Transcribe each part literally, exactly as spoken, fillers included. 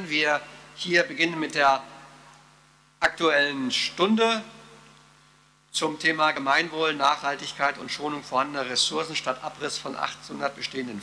werden wir hier beginnen mit der Aktuellen Stunde zum Thema Gemeinwohl, Nachhaltigkeit und Schonung vorhandener Ressourcen statt Abriss von achthundert bestehenden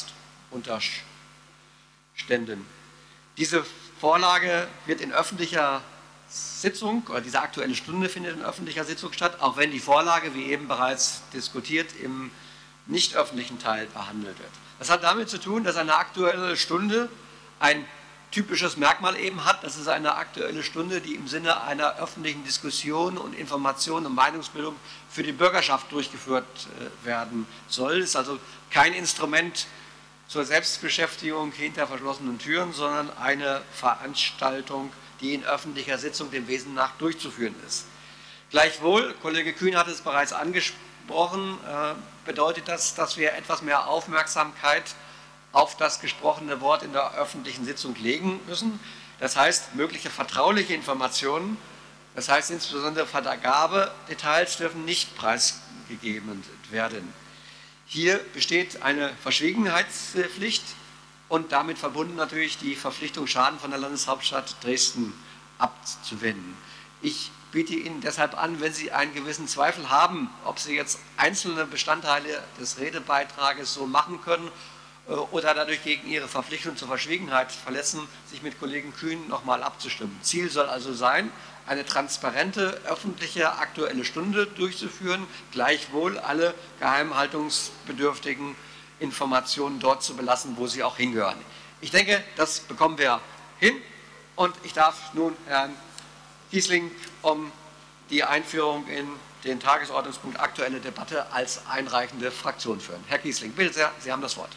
Fahrgastunterständen. Diese Vorlage wird in öffentlicher Sitzung, oder diese Aktuelle Stunde findet in öffentlicher Sitzung statt, auch wenn die Vorlage, wie eben bereits diskutiert, im nicht öffentlichen Teil behandelt wird. Das hat damit zu tun, dass eine Aktuelle Stunde ein typisches Merkmal eben hat. Das ist eine Aktuelle Stunde, die im Sinne einer öffentlichen Diskussion und Information und Meinungsbildung für die Bürgerschaft durchgeführt werden soll. Es ist also kein Instrument zur Selbstbeschäftigung hinter verschlossenen Türen, sondern eine Veranstaltung, die in öffentlicher Sitzung dem Wesen nach durchzuführen ist. Gleichwohl, Kollege Kühn hat es bereits angesprochen, bedeutet das, dass wir etwas mehr Aufmerksamkeit auf das gesprochene Wort in der öffentlichen Sitzung legen müssen. Das heißt, mögliche vertrauliche Informationen, das heißt insbesondere Vergabedetails, dürfen nicht preisgegeben werden. Hier besteht eine Verschwiegenheitspflicht und damit verbunden natürlich die Verpflichtung, Schaden von der Landeshauptstadt Dresden abzuwenden. Ich biete Ihnen deshalb an, wenn Sie einen gewissen Zweifel haben, ob Sie jetzt einzelne Bestandteile des Redebeitrages so machen können oder dadurch gegen Ihre Verpflichtung zur Verschwiegenheit verletzen, sich mit Kollegen Kühn nochmal abzustimmen. Ziel soll also sein, eine transparente, öffentliche, Aktuelle Stunde durchzuführen, gleichwohl alle geheimhaltungsbedürftigen Informationen dort zu belassen, wo sie auch hingehören. Ich denke, das bekommen wir hin und ich darf nun Herrn Kiesling um die Einführung in den Tagesordnungspunkt Aktuelle Debatte als einreichende Fraktion führen. Herr Kiesling, bitte sehr, Sie haben das Wort.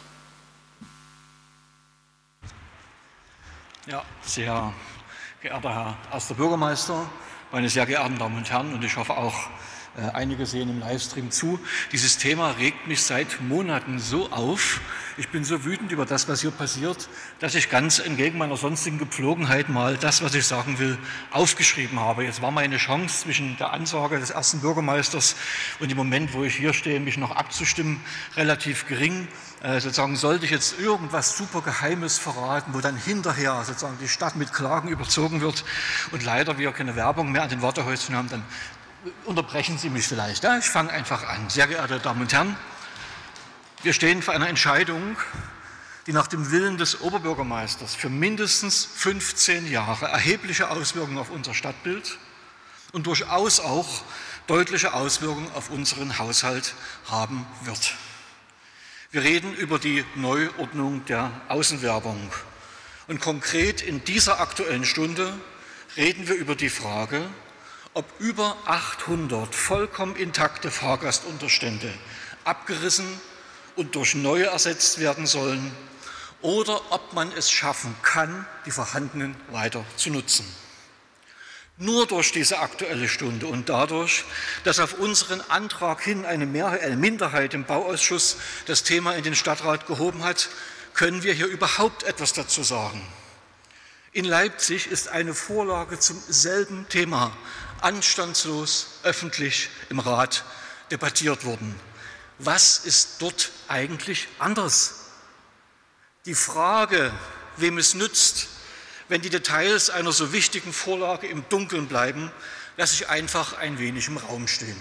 Ja, sehr geehrter Herr erster Bürgermeister, meine sehr geehrten Damen und Herren, und ich hoffe auch, äh, einige sehen im Livestream zu. Dieses Thema regt mich seit Monaten so auf. Ich bin so wütend über das, was hier passiert, dass ich ganz entgegen meiner sonstigen Gepflogenheit mal das, was ich sagen will, aufgeschrieben habe. Jetzt war meine Chance zwischen der Ansage des ersten Bürgermeisters und dem Moment, wo ich hier stehe, mich noch abzustimmen, relativ gering. Äh, sozusagen sollte ich jetzt irgendwas super Geheimes verraten, wo dann hinterher sozusagen die Stadt mit Klagen überzogen wird und leider wir keine Werbung mehr an den Wartehäuschen haben, dann unterbrechen Sie mich vielleicht. Ja, ich fange einfach an. Sehr geehrte Damen und Herren, wir stehen vor einer Entscheidung, die nach dem Willen des Oberbürgermeisters für mindestens fünfzehn Jahre erhebliche Auswirkungen auf unser Stadtbild und durchaus auch deutliche Auswirkungen auf unseren Haushalt haben wird. Wir reden über die Neuordnung der Außenwerbung. Und konkret in dieser Aktuellen Stunde reden wir über die Frage, ob über achthundert vollkommen intakte Fahrgastunterstände abgerissen und durch neue ersetzt werden sollen oder ob man es schaffen kann, die vorhandenen weiter zu nutzen. Nur durch diese Aktuelle Stunde und dadurch, dass auf unseren Antrag hin eine, Mehrheit, eine Minderheit im Bauausschuss das Thema in den Stadtrat gehoben hat, können wir hier überhaupt etwas dazu sagen. In Leipzig ist eine Vorlage zum selben Thema anstandslos öffentlich im Rat debattiert worden. Was ist dort eigentlich anders? Die Frage, wem es nützt, wenn die Details einer so wichtigen Vorlage im Dunkeln bleiben, lasse ich einfach ein wenig im Raum stehen.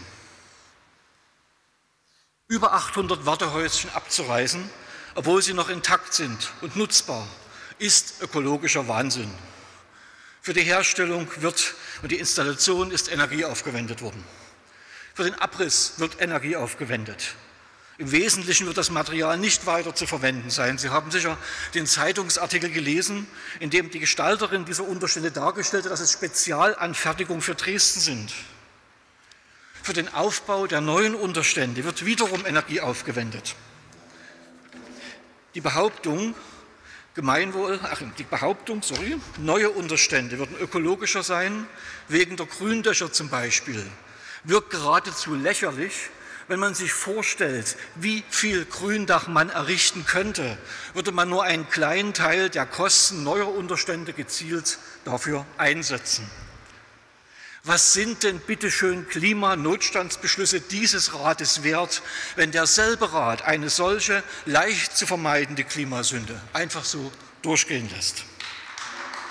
Über achthundert Wartehäuschen abzureißen, obwohl sie noch intakt sind und nutzbar, ist ökologischer Wahnsinn. Für die Herstellung wird und die Installation ist Energie aufgewendet worden. Für den Abriss wird Energie aufgewendet. Im Wesentlichen wird das Material nicht weiter zu verwenden sein. Sie haben sicher den Zeitungsartikel gelesen, in dem die Gestalterin dieser Unterstände dargestellt hat, dass es Spezialanfertigungen für Dresden sind. Für den Aufbau der neuen Unterstände wird wiederum Energie aufgewendet. Die Behauptung, Gemeinwohl, ach, die Behauptung, sorry, neue Unterstände würden ökologischer sein, wegen der Gründächer zum Beispiel, wirkt geradezu lächerlich, wenn man sich vorstellt, wie viel Gründach man errichten könnte, würde man nur einen kleinen Teil der Kosten neuer Unterstände gezielt dafür einsetzen. Was sind denn bitteschön Klimanotstandsbeschlüsse dieses Rates wert, wenn derselbe Rat eine solche leicht zu vermeidende Klimasünde einfach so durchgehen lässt?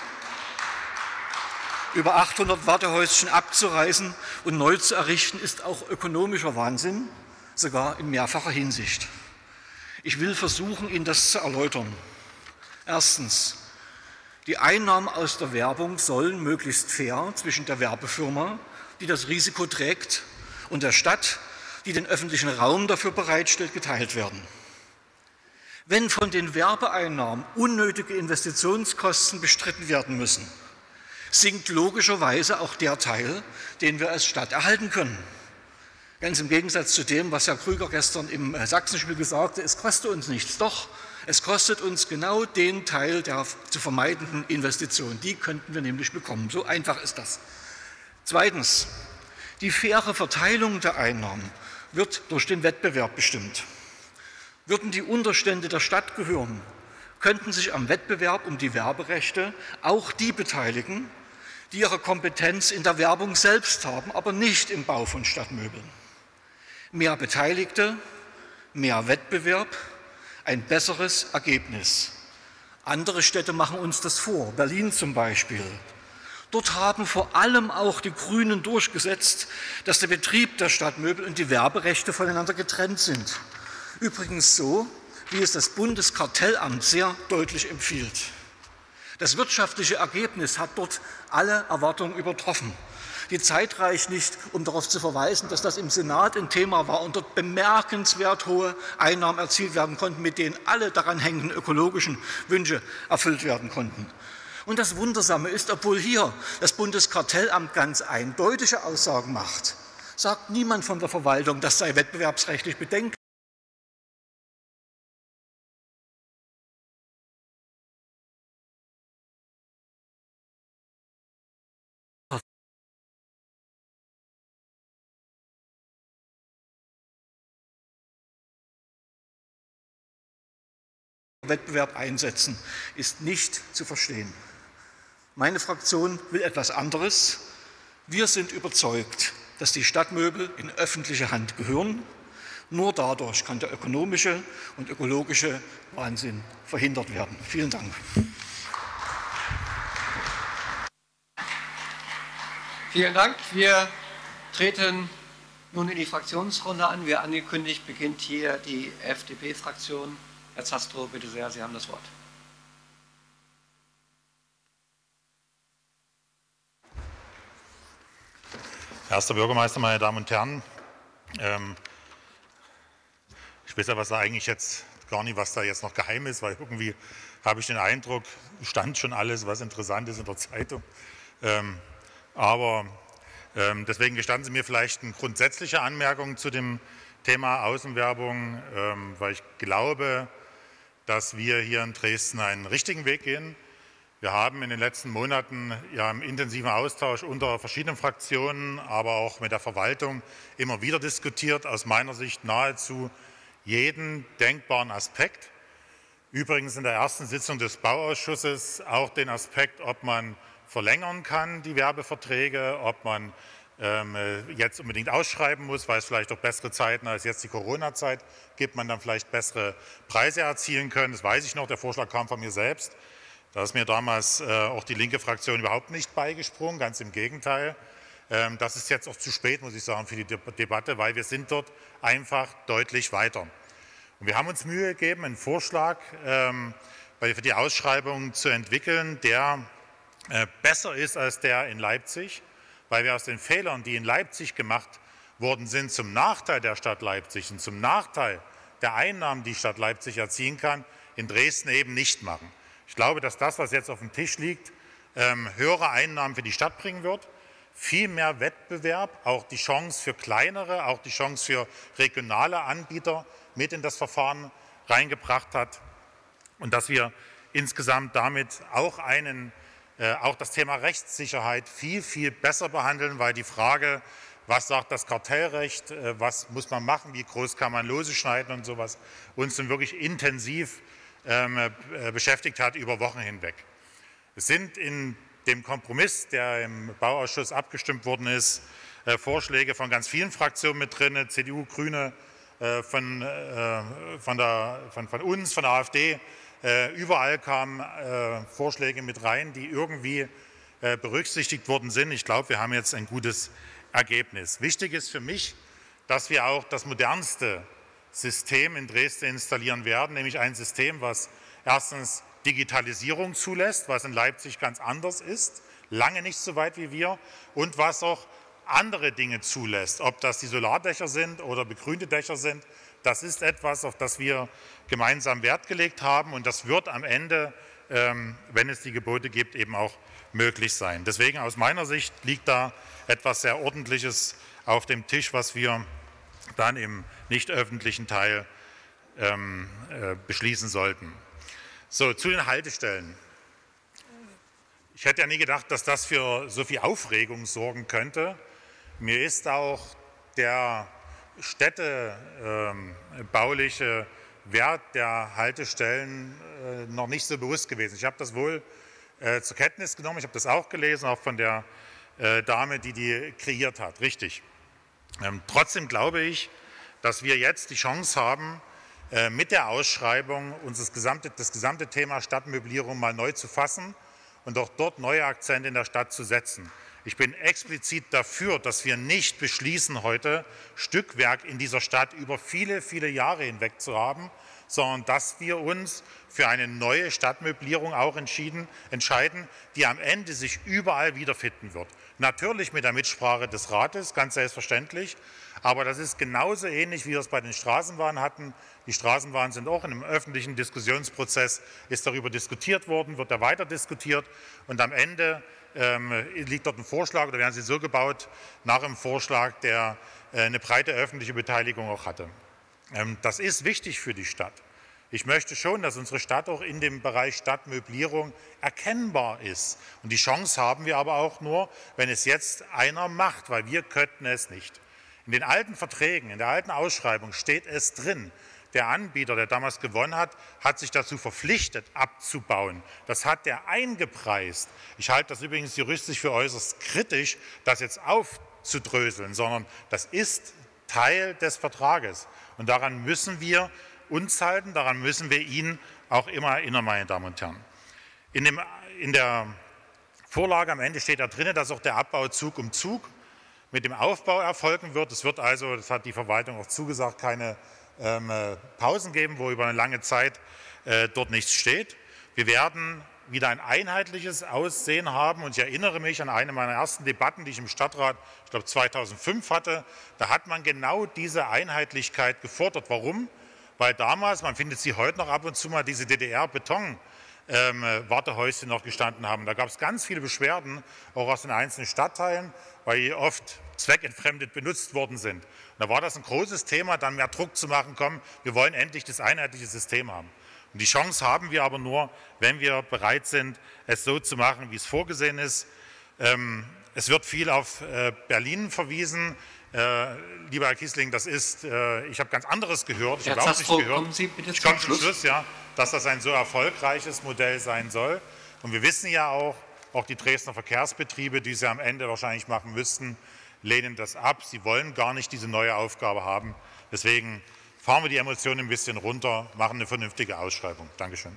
über achthundert Wartehäuschen abzureißen und neu zu errichten, ist auch ökonomischer Wahnsinn, sogar in mehrfacher Hinsicht. Ich will versuchen, Ihnen das zu erläutern. Erstens, die Einnahmen aus der Werbung sollen möglichst fair zwischen der Werbefirma, die das Risiko trägt, und der Stadt, die den öffentlichen Raum dafür bereitstellt, geteilt werden. Wenn von den Werbeeinnahmen unnötige Investitionskosten bestritten werden müssen, sinkt logischerweise auch der Teil, den wir als Stadt erhalten können. Ganz im Gegensatz zu dem, was Herr Krüger gestern im Sachsenspiel gesagt hat, es kostet uns nichts. Doch, es kostet uns genau den Teil der zu vermeidenden Investitionen. Die könnten wir nämlich bekommen. So einfach ist das. Zweitens, die faire Verteilung der Einnahmen wird durch den Wettbewerb bestimmt. Würden die Unterstände der Stadt gehören, könnten sich am Wettbewerb um die Werberechte auch die beteiligen, die ihre Kompetenz in der Werbung selbst haben, aber nicht im Bau von Stadtmöbeln. Mehr Beteiligte, mehr Wettbewerb, ein besseres Ergebnis. Andere Städte machen uns das vor, Berlin zum Beispiel. Dort haben vor allem auch die Grünen durchgesetzt, dass der Betrieb der Stadtmöbel und die Werberechte voneinander getrennt sind. Übrigens so, wie es das Bundeskartellamt sehr deutlich empfiehlt. Das wirtschaftliche Ergebnis hat dort alle Erwartungen übertroffen. Die Zeit reicht nicht, um darauf zu verweisen, dass das im Senat ein Thema war und dort bemerkenswert hohe Einnahmen erzielt werden konnten, mit denen alle daran hängenden ökologischen Wünsche erfüllt werden konnten. Und das Wundersame ist, obwohl hier das Bundeskartellamt ganz eindeutige Aussagen macht, sagt niemand von der Verwaltung, das sei wettbewerbsrechtlich bedenklich. Wettbewerb einsetzen, ist nicht zu verstehen. Meine Fraktion will etwas anderes. Wir sind überzeugt, dass die Stadtmöbel in öffentliche Hand gehören. Nur dadurch kann der ökonomische und ökologische Wahnsinn verhindert werden. Vielen Dank. Vielen Dank. Wir treten nun in die Fraktionsrunde an. Wie angekündigt, beginnt hier die F D P-Fraktion. Herr Zastrow, bitte sehr, Sie haben das Wort. Herr erster Bürgermeister, meine Damen und Herren, ähm, ich weiß ja, was da eigentlich jetzt gar nicht, was da jetzt noch geheim ist, weil irgendwie habe ich den Eindruck, stand schon alles, was interessant ist in der Zeitung. Ähm, aber ähm, deswegen gestatten Sie mir vielleicht eine grundsätzliche Anmerkung zu dem Thema Außenwerbung, ähm, weil ich glaube, dass wir hier in Dresden einen richtigen Weg gehen. Wir haben in den letzten Monaten ja im intensiven Austausch unter verschiedenen Fraktionen, aber auch mit der Verwaltung immer wieder diskutiert, aus meiner Sicht nahezu jeden denkbaren Aspekt. Übrigens in der ersten Sitzung des Bauausschusses auch den Aspekt, ob man verlängern kann, die Werbeverträge, ob man ähm, jetzt unbedingt ausschreiben muss, weil es vielleicht auch bessere Zeiten als jetzt die Corona-Zeit gibt, man dann vielleicht bessere Preise erzielen können. Das weiß ich noch, der Vorschlag kam von mir selbst. Da ist mir damals äh, auch die linke Fraktion überhaupt nicht beigesprungen, ganz im Gegenteil. Ähm, das ist jetzt auch zu spät, muss ich sagen, für die De Debatte, weil wir sind dort einfach deutlich weiter. Und wir haben uns Mühe gegeben, einen Vorschlag ähm, für die Ausschreibung zu entwickeln, der äh, besser ist als der in Leipzig, weil wir aus den Fehlern, die in Leipzig gemacht worden sind, zum Nachteil der Stadt Leipzig und zum Nachteil der Einnahmen, die die Stadt Leipzig erzielen kann, in Dresden eben nicht machen. Ich glaube, dass das, was jetzt auf dem Tisch liegt, ähm, höhere Einnahmen für die Stadt bringen wird, viel mehr Wettbewerb, auch die Chance für kleinere, auch die Chance für regionale Anbieter mit in das Verfahren reingebracht hat und dass wir insgesamt damit auch einen auch das Thema Rechtssicherheit viel, viel besser behandeln, weil die Frage, was sagt das Kartellrecht, was muss man machen, wie groß kann man Lose schneiden und sowas, uns dann wirklich intensiv ähm, beschäftigt hat über Wochen hinweg. Es sind in dem Kompromiss, der im Bauausschuss abgestimmt worden ist, äh, Vorschläge von ganz vielen Fraktionen mit drin, C D U, Grüne, äh, von, äh, von, der, von, von uns, von der AfD. Äh, überall kamen äh, Vorschläge mit rein, die irgendwie äh, berücksichtigt worden sind. Ich glaube, wir haben jetzt ein gutes Ergebnis. Wichtig ist für mich, dass wir auch das modernste System in Dresden installieren werden, nämlich ein System, was erstens Digitalisierung zulässt, was in Leipzig ganz anders ist, lange nicht so weit wie wir, und was auch andere Dinge zulässt, ob das die Solardächer sind oder begrünte Dächer sind. Das ist etwas, auf das wir gemeinsam Wert gelegt haben, und das wird am Ende, ähm, wenn es die Gebote gibt, eben auch möglich sein. Deswegen aus meiner Sicht liegt da etwas sehr Ordentliches auf dem Tisch, was wir dann im nicht öffentlichen Teil ähm, äh, beschließen sollten. So, zu den Haltestellen. Ich hätte ja nie gedacht, dass das für so viel Aufregung sorgen könnte. Mir ist auch der städtebauliche Wert der Haltestellen äh, noch nicht so bewusst gewesen. Ich habe das wohl äh, zur Kenntnis genommen, ich habe das auch gelesen, auch von der äh, Dame, die die kreiert hat, richtig. Ähm, trotzdem glaube ich, dass wir jetzt die Chance haben, äh, mit der Ausschreibung uns das gesamte, das gesamte Thema Stadtmöblierung mal neu zu fassen und auch dort neue Akzente in der Stadt zu setzen. Ich bin explizit dafür, dass wir nicht beschließen, heute Stückwerk in dieser Stadt über viele, viele Jahre hinweg zu haben, sondern dass wir uns für eine neue Stadtmöblierung auch entschieden, entscheiden, die am Ende sich überall wiederfinden wird. Natürlich mit der Mitsprache des Rates, ganz selbstverständlich, aber das ist genauso ähnlich, wie wir es bei den Straßenbahnen hatten. Die Straßenbahnen sind auch in einem öffentlichen Diskussionsprozess, ist darüber diskutiert worden, wird da weiter diskutiert, und am Ende ähm, liegt dort ein Vorschlag, oder werden sie so gebaut, nach einem Vorschlag, der äh, eine breite öffentliche Beteiligung auch hatte. Ähm, das ist wichtig für die Stadt. Ich möchte schon, dass unsere Stadt auch in dem Bereich Stadtmöblierung erkennbar ist. Und die Chance haben wir aber auch nur, wenn es jetzt einer macht, weil wir könnten es nicht. In den alten Verträgen, in der alten Ausschreibung steht es drin, der Anbieter, der damals gewonnen hat, hat sich dazu verpflichtet, abzubauen. Das hat er eingepreist. Ich halte das übrigens juristisch für äußerst kritisch, das jetzt aufzudröseln, sondern das ist Teil des Vertrages. Und daran müssen wir uns halten, daran müssen wir ihn auch immer erinnern, meine Damen und Herren. In, dem, in der Vorlage am Ende steht da drin, dass auch der Abbau Zug um Zug mit dem Aufbau erfolgen wird. Es wird also, das hat die Verwaltung auch zugesagt, keine ähm, Pausen geben, wo über eine lange Zeit äh, dort nichts steht. Wir werden wieder ein einheitliches Aussehen haben, und ich erinnere mich an eine meiner ersten Debatten, die ich im Stadtrat, ich glaube zweitausendfünf hatte. Da hat man genau diese Einheitlichkeit gefordert. Warum? Weil damals, man findet sie heute noch ab und zu mal, diese D D R-Beton Ähm, Wartehäuschen noch gestanden haben. Da gab es ganz viele Beschwerden, auch aus den einzelnen Stadtteilen, weil die oft zweckentfremdet benutzt worden sind. Und da war das ein großes Thema, dann mehr Druck zu machen, komm, wir wollen endlich das einheitliche System haben. Und die Chance haben wir aber nur, wenn wir bereit sind, es so zu machen, wie es vorgesehen ist. Ähm, es wird viel auf äh, Berlin verwiesen. Äh, lieber Herr Kießling, das ist, äh, ich habe ganz anderes gehört. Ich habe auch nicht gehört. Kommen Sie bitte ich komme zum Schluss, ja, dass das ein so erfolgreiches Modell sein soll. Und wir wissen ja auch, auch die Dresdner Verkehrsbetriebe, die sie am Ende wahrscheinlich machen müssten, lehnen das ab. Sie wollen gar nicht diese neue Aufgabe haben. Deswegen fahren wir die Emotionen ein bisschen runter, machen eine vernünftige Ausschreibung. Dankeschön.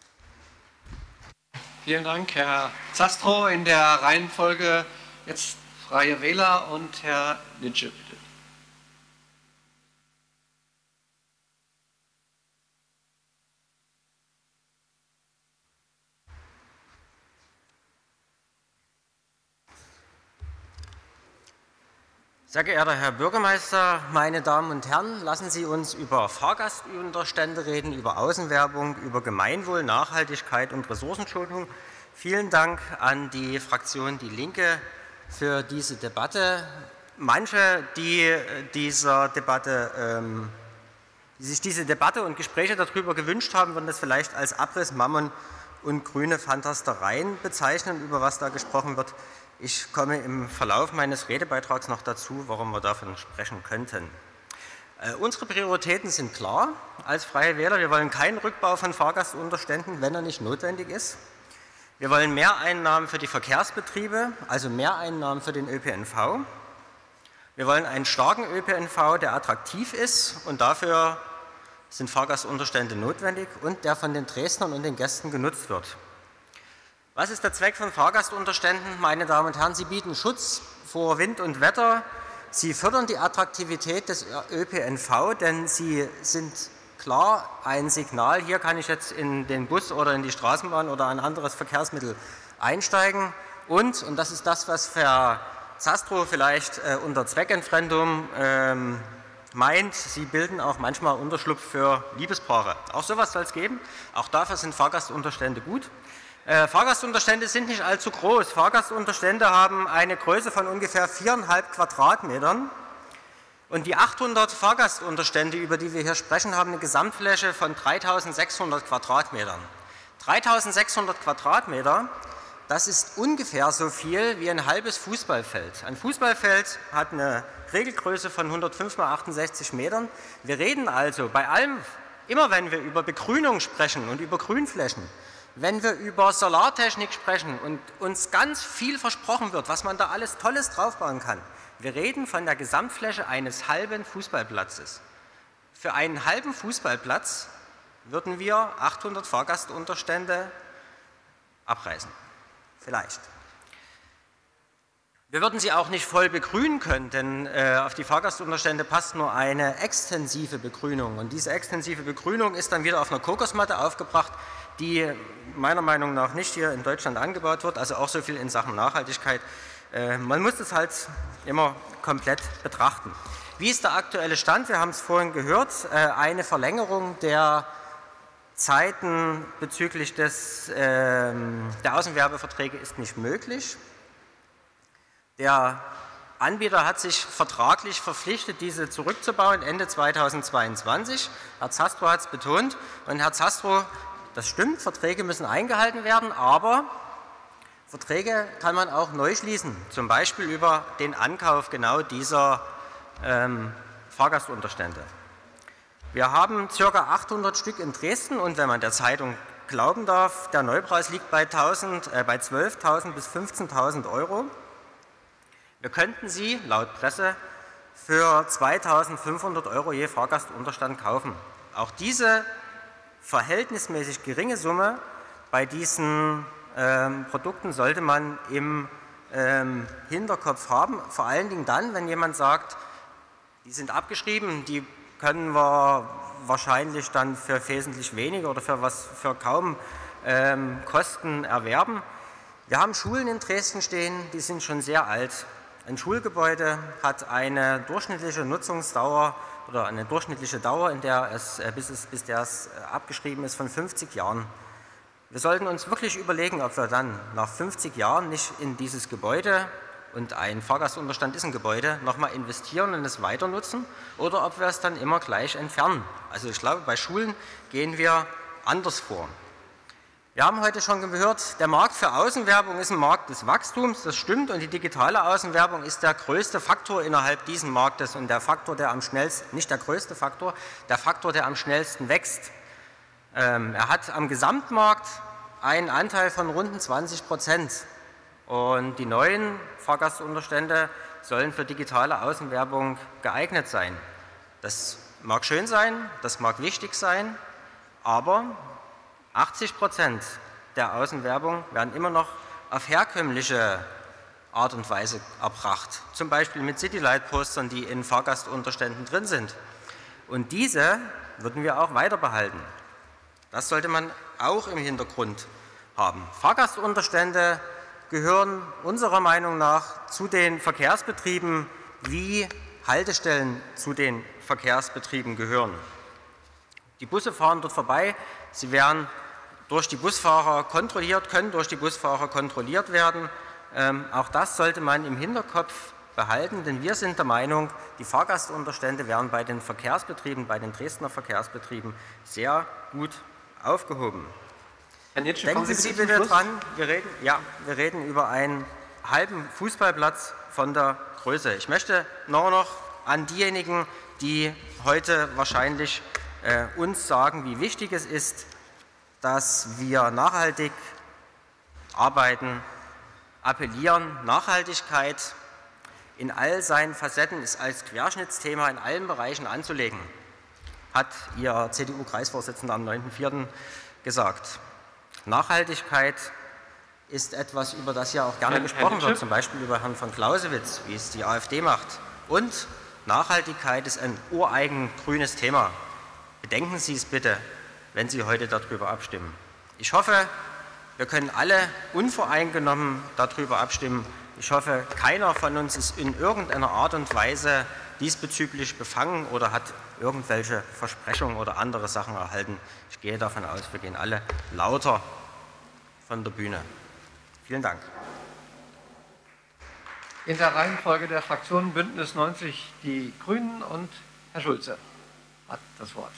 Vielen Dank, Herr Zastrow. In der Reihenfolge jetzt Freie Wähler und Herr Nitsche, bitte. Sehr geehrter Herr Bürgermeister, meine Damen und Herren, lassen Sie uns über Fahrgastunterstände reden, über Außenwerbung, über Gemeinwohl, Nachhaltigkeit und Ressourcenschonung. Vielen Dank an die Fraktion Die Linke für diese Debatte. Manche, die, dieser Debatte, ähm, die sich diese Debatte und Gespräche darüber gewünscht haben, würden das vielleicht als Abriss, Mammon und grüne Fantastereien bezeichnen, über was da gesprochen wird. Ich komme im Verlauf meines Redebeitrags noch dazu, warum wir davon sprechen könnten. Äh, unsere Prioritäten sind klar als Freie Wähler. Wir wollen keinen Rückbau von Fahrgastunterständen, wenn er nicht notwendig ist. Wir wollen Mehreinnahmen für die Verkehrsbetriebe, also Mehreinnahmen für den Ö P N V. Wir wollen einen starken Ö P N V, der attraktiv ist, und dafür sind Fahrgastunterstände notwendig und der von den Dresdnern und den Gästen genutzt wird. Was ist der Zweck von Fahrgastunterständen? Meine Damen und Herren, sie bieten Schutz vor Wind und Wetter, sie fördern die Attraktivität des Ö P N V, denn sie sind klar ein Signal, hier kann ich jetzt in den Bus oder in die Straßenbahn oder ein anderes Verkehrsmittel einsteigen und, und das ist das, was Herr Zastrow vielleicht äh, unter Zweckentfremdung ähm, meint, sie bilden auch manchmal Unterschlupf für Liebespaare. Auch sowas soll es geben, auch dafür sind Fahrgastunterstände gut. Äh, Fahrgastunterstände sind nicht allzu groß. Fahrgastunterstände haben eine Größe von ungefähr viereinhalb Quadratmetern und die achthundert Fahrgastunterstände, über die wir hier sprechen, haben eine Gesamtfläche von dreitausendsechshundert Quadratmetern. dreitausendsechshundert Quadratmeter, das ist ungefähr so viel wie ein halbes Fußballfeld. Ein Fußballfeld hat eine Regelgröße von hundertfünf mal achtundsechzig Metern. Wir reden also bei allem, immer wenn wir über Begrünung sprechen und über Grünflächen, wenn wir über Solartechnik sprechen und uns ganz viel versprochen wird, was man da alles Tolles draufbauen kann, wir reden von der Gesamtfläche eines halben Fußballplatzes. Für einen halben Fußballplatz würden wir achthundert Fahrgastunterstände abreißen. Vielleicht. Wir würden sie auch nicht voll begrünen können, denn äh, auf die Fahrgastunterstände passt nur eine extensive Begrünung. Und diese extensive Begrünung ist dann wieder auf einer Kokosmatte aufgebracht, die meiner Meinung nach nicht hier in Deutschland angebaut wird, also auch so viel in Sachen Nachhaltigkeit. Äh, man muss das halt immer komplett betrachten. Wie ist der aktuelle Stand? Wir haben es vorhin gehört, äh, eine Verlängerung der Zeiten bezüglich des, äh, der Außenwerbeverträge ist nicht möglich. Der Anbieter hat sich vertraglich verpflichtet, diese zurückzubauen Ende zweitausendzweiundzwanzig. Herr Zastrow hat es betont und Herr Zastrow, das stimmt, Verträge müssen eingehalten werden, aber Verträge kann man auch neu schließen, zum Beispiel über den Ankauf genau dieser ähm, Fahrgastunterstände. Wir haben ca. achthundert Stück in Dresden und wenn man der Zeitung glauben darf, der Neupreis liegt bei, äh, bei zwölftausend bis fünfzehntausend Euro. Wir könnten sie laut Presse für zweitausendfünfhundert Euro je Fahrgastunterstand kaufen. Auch diese verhältnismäßig geringe Summe bei diesen ähm, Produkten sollte man im ähm, Hinterkopf haben, vor allen Dingen dann, wenn jemand sagt, die sind abgeschrieben, die können wir wahrscheinlich dann für wesentlich weniger oder für, was, für kaum ähm, Kosten erwerben. Wir haben Schulen in Dresden stehen, die sind schon sehr alt. Ein Schulgebäude hat eine durchschnittliche Nutzungsdauer oder eine durchschnittliche Dauer, in der es, bis, es, bis der es abgeschrieben ist, von fünfzig Jahren. Wir sollten uns wirklich überlegen, ob wir dann nach fünfzig Jahren nicht in dieses Gebäude, und ein Fahrgastunterstand ist ein Gebäude, nochmal investieren und es weiter nutzen oder ob wir es dann immer gleich entfernen. Also ich glaube, bei Schulen gehen wir anders vor. Wir haben heute schon gehört, der Markt für Außenwerbung ist ein Markt des Wachstums, das stimmt, und die digitale Außenwerbung ist der größte Faktor innerhalb dieses Marktes und der Faktor, der am schnellsten, nicht der größte Faktor, der Faktor, der am schnellsten wächst. Ähm, er hat am Gesamtmarkt einen Anteil von rund zwanzig Prozent und die neuen Fahrgastunterstände sollen für digitale Außenwerbung geeignet sein. Das mag schön sein, das mag wichtig sein, aber achtzig Prozent der Außenwerbung werden immer noch auf herkömmliche Art und Weise erbracht, zum Beispiel mit Citylight-Postern, die in Fahrgastunterständen drin sind. Und diese würden wir auch weiter behalten. Das sollte man auch im Hintergrund haben. Fahrgastunterstände gehören unserer Meinung nach zu den Verkehrsbetrieben, wie Haltestellen zu den Verkehrsbetrieben gehören. Die Busse fahren dort vorbei, sie werden durch die Busfahrer kontrolliert, können durch die Busfahrer kontrolliert werden. Ähm, auch das sollte man im Hinterkopf behalten, denn wir sind der Meinung, die Fahrgastunterstände wären bei den Verkehrsbetrieben, bei den Dresdner Verkehrsbetrieben sehr gut aufgehoben. Herr Nitschke, denken Sie, Sie bitte dran, wir reden, ja, wir reden über einen halben Fußballplatz von der Größe. Ich möchte nur noch an diejenigen, die heute wahrscheinlich äh, uns sagen, wie wichtig es ist, dass wir nachhaltig arbeiten, appellieren. Nachhaltigkeit in all seinen Facetten ist als Querschnittsthema in allen Bereichen anzulegen, hat Ihr C D U-Kreisvorsitzender am neunten vierten gesagt. Nachhaltigkeit ist etwas, über das ja auch gerne gesprochen wird, zum Beispiel über Herrn von Clausewitz, wie es die AfD macht. Und Nachhaltigkeit ist ein ureigen grünes Thema. Bedenken Sie es bitte, wenn Sie heute darüber abstimmen. Ich hoffe, wir können alle unvoreingenommen darüber abstimmen. Ich hoffe, keiner von uns ist in irgendeiner Art und Weise diesbezüglich befangen oder hat irgendwelche Versprechungen oder andere Sachen erhalten. Ich gehe davon aus, wir gehen alle lauter von der Bühne. Vielen Dank. In der Reihenfolge der Fraktionen Bündnis neunzig die Grünen und Herr Schulze hat das Wort.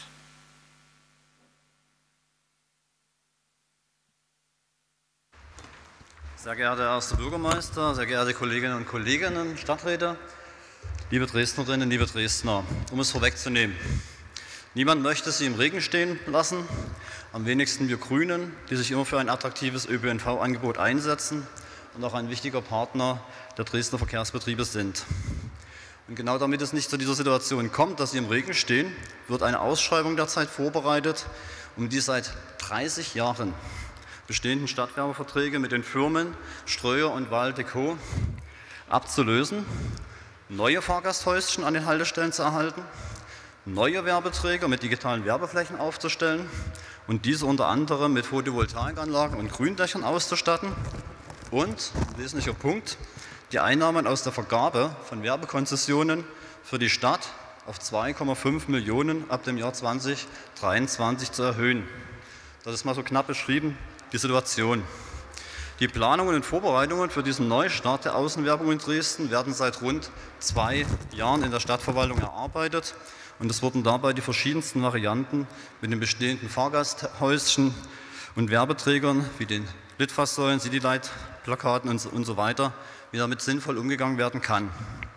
Sehr geehrter erster Bürgermeister, sehr geehrte Kolleginnen und Kollegen, Stadträte, liebe Dresdnerinnen, liebe Dresdner, um es vorwegzunehmen. Niemand möchte Sie im Regen stehen lassen, am wenigsten wir Grünen, die sich immer für ein attraktives Ö P N V-Angebot einsetzen und auch ein wichtiger Partner der Dresdner Verkehrsbetriebe sind. Und genau damit es nicht zu dieser Situation kommt, dass Sie im Regen stehen, wird eine Ausschreibung derzeit vorbereitet, um die seit dreißig Jahren bestehenden Stadtwerbeverträge mit den Firmen Streuer und Waldeco abzulösen, neue Fahrgasthäuschen an den Haltestellen zu erhalten, neue Werbeträger mit digitalen Werbeflächen aufzustellen und diese unter anderem mit Photovoltaikanlagen und Gründächern auszustatten und, wesentlicher Punkt, die Einnahmen aus der Vergabe von Werbekonzessionen für die Stadt auf zwei Komma fünf Millionen ab dem Jahr zweitausenddreiundzwanzig zu erhöhen. Das ist mal so knapp beschrieben, die Situation. Die Planungen und Vorbereitungen für diesen Neustart der Außenwerbung in Dresden werden seit rund zwei Jahren in der Stadtverwaltung erarbeitet und es wurden dabei die verschiedensten Varianten mit den bestehenden Fahrgasthäuschen und Werbeträgern wie den Litfaßsäulen, Citylight-Plakaten und so, und so weiter, wie damit sinnvoll umgegangen werden kann.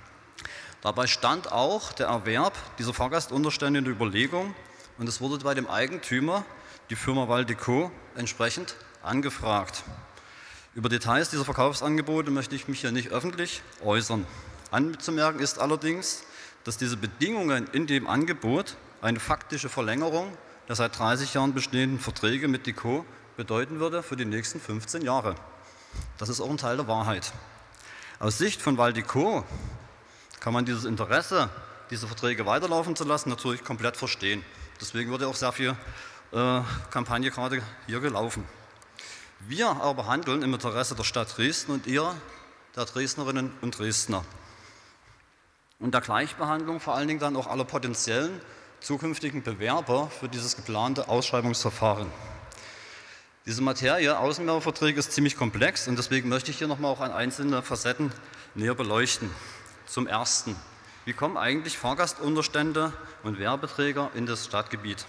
Dabei stand auch der Erwerb dieser Fahrgastunterstände in der Überlegung und es wurde bei dem Eigentümer, die Firma Waldeco, entsprechend angefragt. Über Details dieser Verkaufsangebote möchte ich mich hier nicht öffentlich äußern. Anzumerken ist allerdings, dass diese Bedingungen in dem Angebot eine faktische Verlängerung der seit dreißig Jahren bestehenden Verträge mit Deco bedeuten würde für die nächsten fünfzehn Jahre. Das ist auch ein Teil der Wahrheit. Aus Sicht von Waldeco kann man dieses Interesse, diese Verträge weiterlaufen zu lassen, natürlich komplett verstehen. Deswegen wurde auch sehr viel äh, Kampagne gerade hier gelaufen. Wir aber handeln im Interesse der Stadt Dresden und ihr, der Dresdnerinnen und Dresdner. Und der Gleichbehandlung vor allen Dingen dann auch aller potenziellen zukünftigen Bewerber für dieses geplante Ausschreibungsverfahren. Diese Materie Außenwerbeverträge ist ziemlich komplex und deswegen möchte ich hier nochmal auch an einzelne Facetten näher beleuchten. Zum Ersten, wie kommen eigentlich Fahrgastunterstände und Werbeträger in das Stadtgebiet?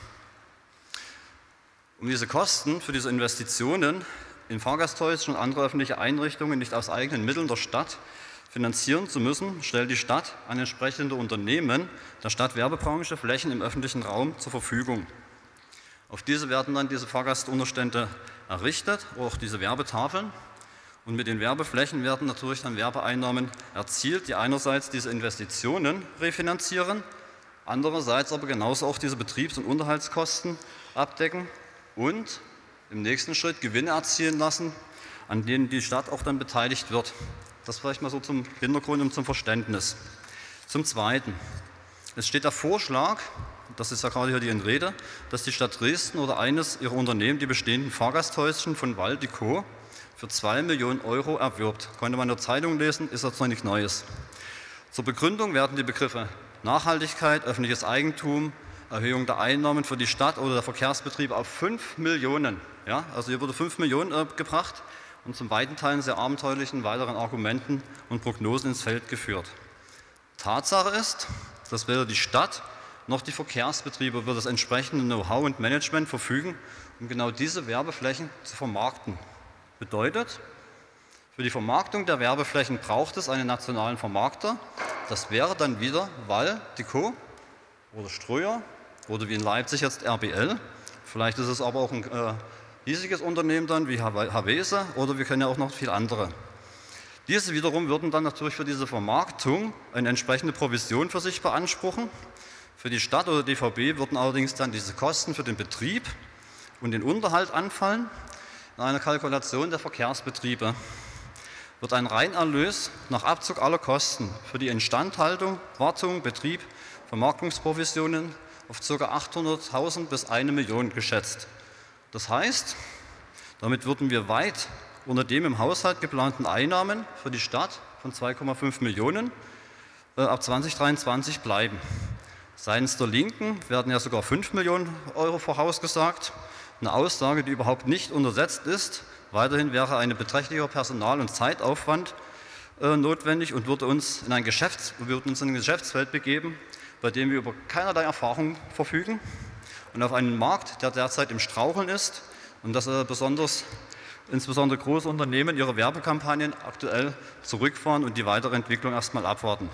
Um diese Kosten für diese Investitionen in Fahrgasthäuschen und andere öffentliche Einrichtungen nicht aus eigenen Mitteln der Stadt finanzieren zu müssen, stellt die Stadt an entsprechende Unternehmen der Stadtwerbebranche Flächen im öffentlichen Raum zur Verfügung. Auf diese werden dann diese Fahrgastunterstände errichtet, auch diese Werbetafeln. Und mit den Werbeflächen werden natürlich dann Werbeeinnahmen erzielt, die einerseits diese Investitionen refinanzieren, andererseits aber genauso auch diese Betriebs- und Unterhaltskosten abdecken und im nächsten Schritt Gewinne erzielen lassen, an denen die Stadt auch dann beteiligt wird. Das vielleicht mal so zum Hintergrund und zum Verständnis. Zum Zweiten, es steht der Vorschlag, das ist ja gerade hier die Rede, dass die Stadt Dresden oder eines ihrer Unternehmen die bestehenden Fahrgasthäuschen von Waldeco für zwei Millionen Euro erwirbt. Konnte man in der Zeitung lesen, ist das noch nichts Neues. Zur Begründung werden die Begriffe Nachhaltigkeit, öffentliches Eigentum, Erhöhung der Einnahmen für die Stadt oder der Verkehrsbetrieb auf fünf Millionen. Ja, also hier wurde fünf Millionen äh, gebracht und zum weiten Teil sehr abenteuerlichen weiteren Argumenten und Prognosen ins Feld geführt. Tatsache ist, dass weder die Stadt noch die Verkehrsbetriebe über das entsprechende Know-how und Management verfügen, um genau diese Werbeflächen zu vermarkten. Bedeutet, für die Vermarktung der Werbeflächen braucht es einen nationalen Vermarkter. Das wäre dann wieder Waldeco oder Streuer oder wie in Leipzig jetzt R B L. Vielleicht ist es aber auch ein äh, riesiges Unternehmen dann wie Havese oder wir kennen ja auch noch viele andere. Diese wiederum würden dann natürlich für diese Vermarktung eine entsprechende Provision für sich beanspruchen. Für die Stadt oder D V B würden allerdings dann diese Kosten für den Betrieb und den Unterhalt anfallen. In einer Kalkulation der Verkehrsbetriebe wird ein Reinerlös nach Abzug aller Kosten für die Instandhaltung, Wartung, Betrieb, Vermarktungsprovisionen auf ca. achthunderttausend bis eine Million geschätzt. Das heißt, damit würden wir weit unter dem im Haushalt geplanten Einnahmen für die Stadt von zwei Komma fünf Millionen äh, ab zweitausenddreiundzwanzig bleiben. Seitens der Linken werden ja sogar fünf Millionen Euro vorausgesagt. Eine Aussage, die überhaupt nicht untersetzt ist. Weiterhin wäre ein beträchtlicher Personal- und Zeitaufwand äh, notwendig und würde uns in ein Geschäfts-, würde uns in ein Geschäftsfeld begeben, bei dem wir über keinerlei Erfahrung verfügen und auf einen Markt, der derzeit im Straucheln ist und dass äh, besonders, insbesondere große Unternehmen ihre Werbekampagnen aktuell zurückfahren und die weitere Entwicklung erstmal abwarten.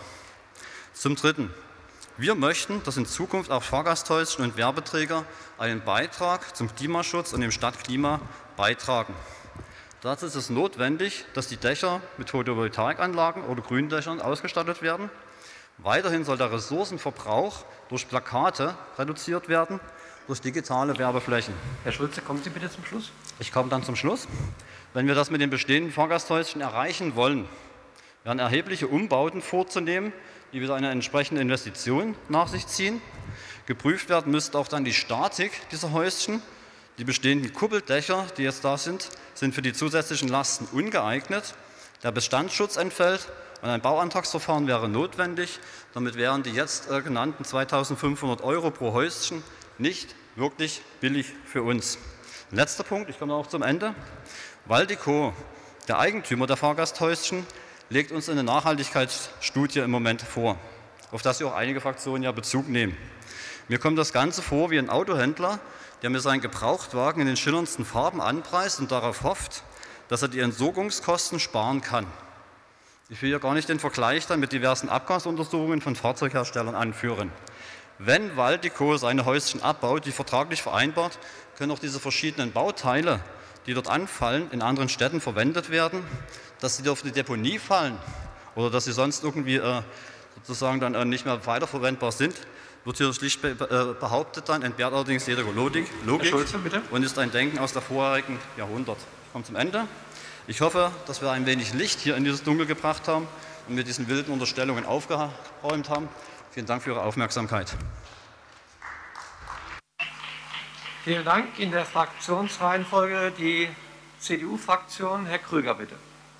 Zum Dritten. Wir möchten, dass in Zukunft auch Fahrgasthäuschen und Werbeträger einen Beitrag zum Klimaschutz und dem Stadtklima beitragen. Dazu ist es notwendig, dass die Dächer mit Photovoltaikanlagen oder Gründächern ausgestattet werden. Weiterhin soll der Ressourcenverbrauch durch Plakate reduziert werden, durch digitale Werbeflächen. Herr Schulze, kommen Sie bitte zum Schluss. Ich komme dann zum Schluss. Wenn wir das mit den bestehenden Fahrgasthäuschen erreichen wollen, werden erhebliche Umbauten vorzunehmen, die wieder eine entsprechende Investition nach sich ziehen. Geprüft werden müsste auch dann die Statik dieser Häuschen. Die bestehenden Kuppeldächer, die jetzt da sind, sind für die zusätzlichen Lasten ungeeignet. Der Bestandsschutz entfällt und ein Bauantragsverfahren wäre notwendig. Damit wären die jetzt äh, genannten zweitausendfünfhundert Euro pro Häuschen nicht wirklich billig für uns. Letzter Punkt, ich komme auch zum Ende. Waldico, der Eigentümer der Fahrgasthäuschen, legt uns eine Nachhaltigkeitsstudie im Moment vor, auf das auch einige Fraktionen ja Bezug nehmen. Mir kommt das Ganze vor wie ein Autohändler, der mir seinen Gebrauchtwagen in den schillerndsten Farben anpreist und darauf hofft, dass er die Entsorgungskosten sparen kann. Ich will hier gar nicht den Vergleich dann mit diversen Abgasuntersuchungen von Fahrzeugherstellern anführen. Wenn Waldico seine Häuschen abbaut, wie vertraglich vereinbart, können auch diese verschiedenen Bauteile, die dort anfallen, in anderen Städten verwendet werden. Dass sie auf die Deponie fallen oder dass sie sonst irgendwie äh, sozusagen dann äh, nicht mehr weiterverwendbar sind, wird hier schlicht be äh, behauptet dann, entbehrt allerdings jeder Logik, Logik Schulze, bitte. Und ist ein Denken aus der vorherigen Jahrhundert. Ich komme zum Ende. Ich hoffe, dass wir ein wenig Licht hier in dieses Dunkel gebracht haben und mit diesen wilden Unterstellungen aufgeräumt haben. Vielen Dank für Ihre Aufmerksamkeit. Vielen Dank. In der Fraktionsreihenfolge die C D U-Fraktion. Herr Krüger, bitte.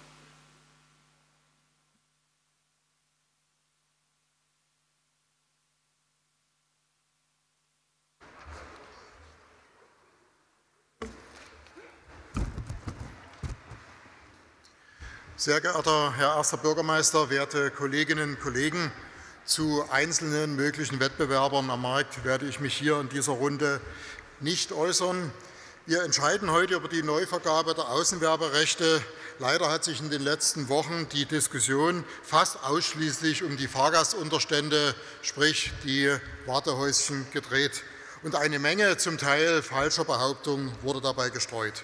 Sehr geehrter Herr Erster Bürgermeister, werte Kolleginnen und Kollegen, zu einzelnen möglichen Wettbewerbern am Markt werde ich mich hier in dieser Runde nicht äußern. Wir entscheiden heute über die Neuvergabe der Außenwerberechte. Leider hat sich in den letzten Wochen die Diskussion fast ausschließlich um die Fahrgastunterstände, sprich die Wartehäuschen, gedreht. Und eine Menge zum Teil falscher Behauptungen wurde dabei gestreut.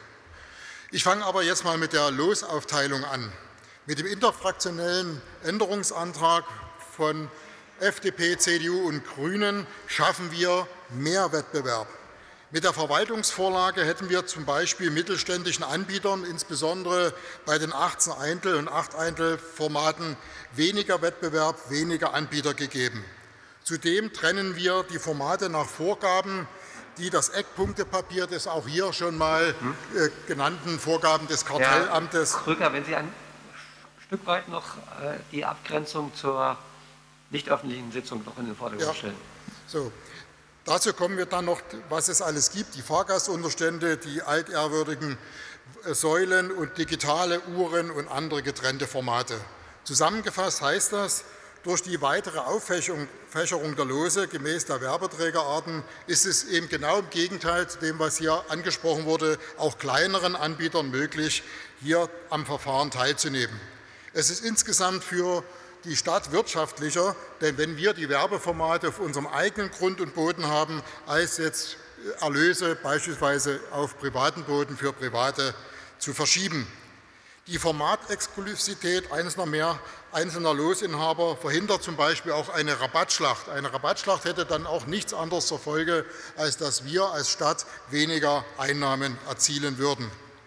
Ich fange aber jetzt mal mit der Losaufteilung an. Mit dem interfraktionellen Änderungsantrag von F D P, C D U und Grünen schaffen wir mehr Wettbewerb. Mit der Verwaltungsvorlage hätten wir zum Beispiel mittelständischen Anbietern, insbesondere bei den achtzehn Eintel- und acht Eintel-Formaten, weniger Wettbewerb, weniger Anbieter gegeben. Zudem trennen wir die Formate nach Vorgaben, die das Eckpunktepapier des auch hier schon mal äh, genannten Vorgaben des Kartellamtes. Herr Krüger, wenn Sie ein Stück weit noch äh, die Abgrenzung zur nicht öffentlichen Sitzung noch in den Vordergrund ja. stellen. So. Dazu kommen wir dann noch, was es alles gibt, die Fahrgastunterstände, die altehrwürdigen Säulen und digitale Uhren und andere getrennte Formate. Zusammengefasst heißt das, durch die weitere Auffächerung der Lose gemäß der Werbeträgerarten ist es eben genau im Gegenteil zu dem, was hier angesprochen wurde, auch kleineren Anbietern möglich, hier am Verfahren teilzunehmen. Es ist insgesamt für die Stadt wirtschaftlicher, denn wenn wir die Werbeformate auf unserem eigenen Grund und Boden haben, als jetzt Erlöse beispielsweise auf privaten Boden für Private zu verschieben. Die Formatexklusivität einzelner, mehr, einzelner Losinhaber verhindert zum Beispiel auch eine Rabattschlacht. Eine Rabattschlacht hätte dann auch nichts anderes zur Folge, als dass wir als Stadt weniger Einnahmen erzielen würden.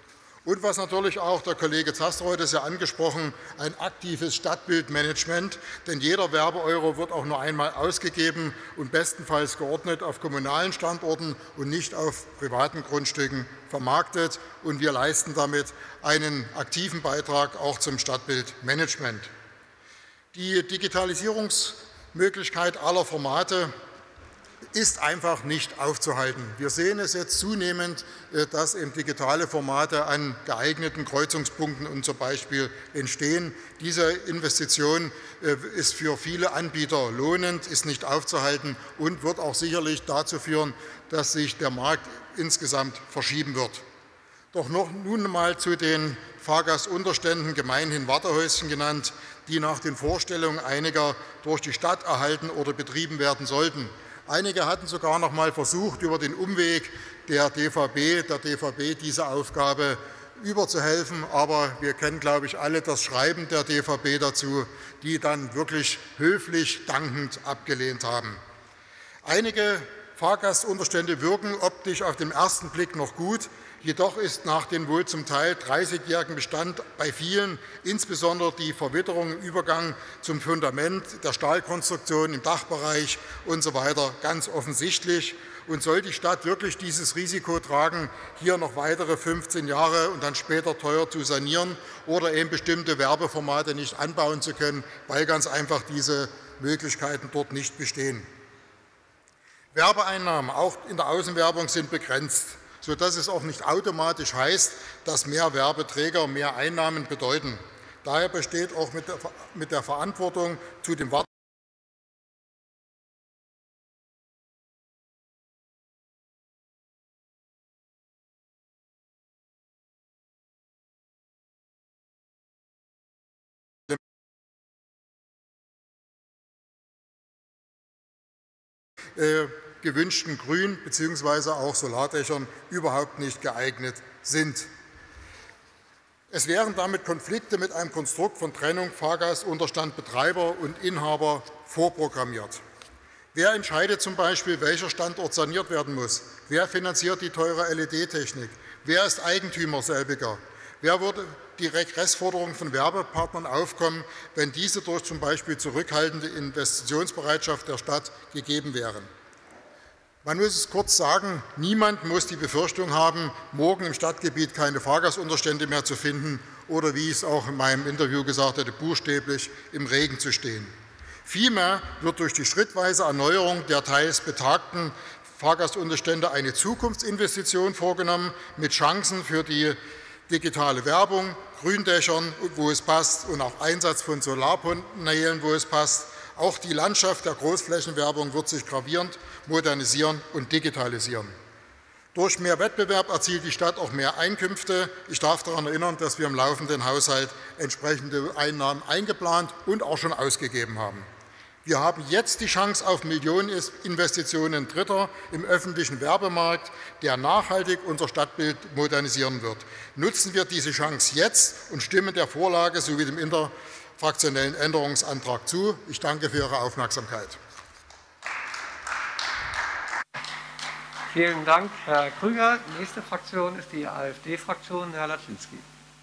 Und was natürlich auch der Kollege Zaster heute ja angesprochen, ein aktives Stadtbildmanagement, denn jeder Werbeeuro wird auch nur einmal ausgegeben und bestenfalls geordnet auf kommunalen Standorten und nicht auf privaten Grundstücken vermarktet. Und wir leisten damit einen aktiven Beitrag auch zum Stadtbildmanagement. Die Digitalisierungsmöglichkeit aller Formate ist einfach nicht aufzuhalten. Wir sehen es jetzt zunehmend, dass eben digitale Formate an geeigneten Kreuzungspunkten und zum Beispiel entstehen. Diese Investition ist für viele Anbieter lohnend, ist nicht aufzuhalten und wird auch sicherlich dazu führen, dass sich der Markt insgesamt verschieben wird. Doch noch nun mal zu den Fahrgastunterständen, gemeinhin Wartehäuschen genannt, die nach den Vorstellungen einiger durch die Stadt erhalten oder betrieben werden sollten. Einige hatten sogar noch mal versucht, über den Umweg der D V B, der D V B diese Aufgabe überzuhelfen. Aber wir kennen, glaube ich, alle das Schreiben der D V B dazu, die dann wirklich höflich dankend abgelehnt haben. Einige Fahrgastunterstände wirken optisch auf den ersten Blick noch gut. Jedoch ist nach dem wohl zum Teil dreißigjährigen Bestand bei vielen, insbesondere die Verwitterung im Übergang zum Fundament der Stahlkonstruktion im Dachbereich und so weiter, ganz offensichtlich. Und soll die Stadt wirklich dieses Risiko tragen, hier noch weitere fünfzehn Jahre und dann später teuer zu sanieren oder eben bestimmte Werbeformate nicht anbauen zu können, weil ganz einfach diese Möglichkeiten dort nicht bestehen? Werbeeinnahmen, auch in der Außenwerbung, sind begrenzt, sodass es auch nicht automatisch heißt, dass mehr Werbeträger mehr Einnahmen bedeuten. Daher besteht auch mit der, mit der Verantwortung zu dem Wart äh, gewünschten Grün- bzw. auch Solardächern überhaupt nicht geeignet sind. Es wären damit Konflikte mit einem Konstrukt von Trennung Fahrgastunterstand Betreiber und Inhaber vorprogrammiert. Wer entscheidet zum Beispiel, welcher Standort saniert werden muss? Wer finanziert die teure L E D-Technik? Wer ist Eigentümer selbiger? Wer würde die Regressforderungen von Werbepartnern aufkommen, wenn diese durch zum Beispiel zurückhaltende Investitionsbereitschaft der Stadt gegeben wären? Man muss es kurz sagen, niemand muss die Befürchtung haben, morgen im Stadtgebiet keine Fahrgastunterstände mehr zu finden oder, wie ich es auch in meinem Interview gesagt hatte, buchstäblich im Regen zu stehen. Vielmehr wird durch die schrittweise Erneuerung der teils betagten Fahrgastunterstände eine Zukunftsinvestition vorgenommen mit Chancen für die digitale Werbung, Gründächern, wo es passt, und auch Einsatz von Solarpaneelen, wo es passt. Auch die Landschaft der Großflächenwerbung wird sich gravierend modernisieren und digitalisieren. Durch mehr Wettbewerb erzielt die Stadt auch mehr Einkünfte. Ich darf daran erinnern, dass wir im laufenden Haushalt entsprechende Einnahmen eingeplant und auch schon ausgegeben haben. Wir haben jetzt die Chance auf Millioneninvestitionen Dritter im öffentlichen Werbemarkt, der nachhaltig unser Stadtbild modernisieren wird. Nutzen wir diese Chance jetzt und stimmen der Vorlage sowie dem interfraktionellen Änderungsantrag zu. Ich danke für Ihre Aufmerksamkeit. Vielen Dank, Herr Krüger. Die nächste Fraktion ist die AfD-Fraktion, Herr Laczynski.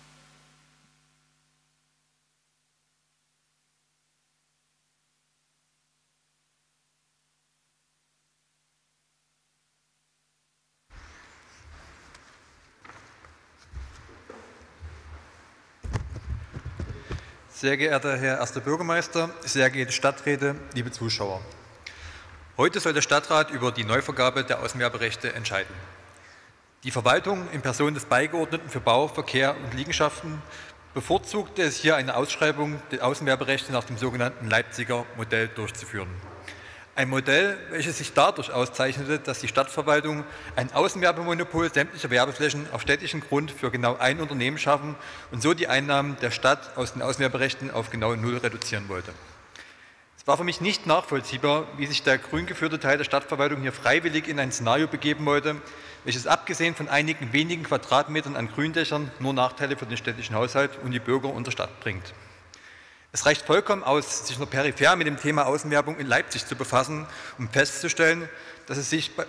Sehr geehrter Herr erster Bürgermeister, sehr geehrte Stadträte, liebe Zuschauer. Heute soll der Stadtrat über die Neuvergabe der Außenwerberechte entscheiden. Die Verwaltung in Person des Beigeordneten für Bau, Verkehr und Liegenschaften bevorzugte es hier, eine Ausschreibung der Außenwerberechte nach dem sogenannten Leipziger Modell durchzuführen. Ein Modell, welches sich dadurch auszeichnete, dass die Stadtverwaltung ein Außenwerbemonopol sämtlicher Werbeflächen auf städtischem Grund für genau ein Unternehmen schaffen und so die Einnahmen der Stadt aus den Außenwerberechten auf genau null reduzieren wollte. Es war für mich nicht nachvollziehbar, wie sich der grün geführte Teil der Stadtverwaltung hier freiwillig in ein Szenario begeben wollte, welches abgesehen von einigen wenigen Quadratmetern an Gründächern nur Nachteile für den städtischen Haushalt und die Bürger unserer Stadt bringt. Es reicht vollkommen aus, sich nur peripher mit dem Thema Außenwerbung in Leipzig zu befassen, um festzustellen, dass es sich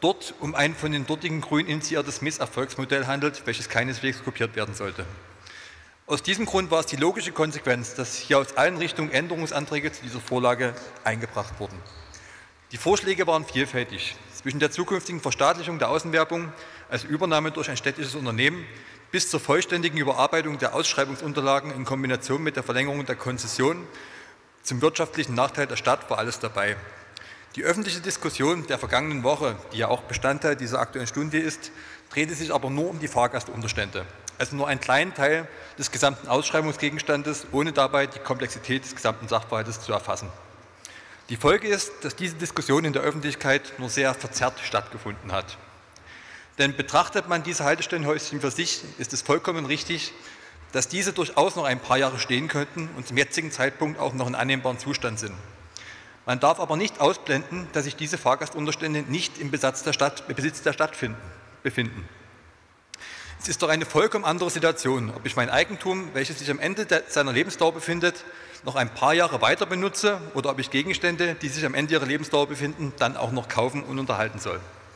dort um ein von den dortigen Grünen initiiertes Misserfolgsmodell handelt, welches keineswegs kopiert werden sollte. Aus diesem Grund war es die logische Konsequenz, dass hier aus allen Richtungen Änderungsanträge zu dieser Vorlage eingebracht wurden. Die Vorschläge waren vielfältig, zwischen der zukünftigen Verstaatlichung der Außenwerbung als Übernahme durch ein städtisches Unternehmen bis zur vollständigen Überarbeitung der Ausschreibungsunterlagen in Kombination mit der Verlängerung der Konzession zum wirtschaftlichen Nachteil der Stadt war alles dabei. Die öffentliche Diskussion der vergangenen Woche, die ja auch Bestandteil dieser Aktuellen Stunde ist, drehte sich aber nur um die Fahrgastunterstände, also nur einen kleinen Teil des gesamten Ausschreibungsgegenstandes, ohne dabei die Komplexität des gesamten Sachverhaltes zu erfassen. Die Folge ist, dass diese Diskussion in der Öffentlichkeit nur sehr verzerrt stattgefunden hat. Denn betrachtet man diese Haltestellenhäuschen für sich, ist es vollkommen richtig, dass diese durchaus noch ein paar Jahre stehen könnten und zum jetzigen Zeitpunkt auch noch in annehmbaren Zustand sind. Man darf aber nicht ausblenden, dass sich diese Fahrgastunterstände nicht im Besitz der Stadt, im Besitz der Stadt finden, befinden. Es ist doch eine vollkommen andere Situation, ob ich mein Eigentum, welches sich am Ende der, seiner Lebensdauer befindet, noch ein paar Jahre weiter benutze oder ob ich Gegenstände, die sich am Ende ihrer Lebensdauer befinden, dann auch noch kaufen und unterhalten soll.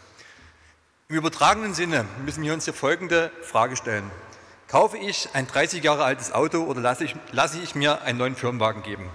Im übertragenen Sinne müssen wir uns hier folgende Frage stellen. Kaufe ich ein dreißig Jahre altes Auto oder lasse ich, lasse ich mir einen neuen Firmenwagen geben?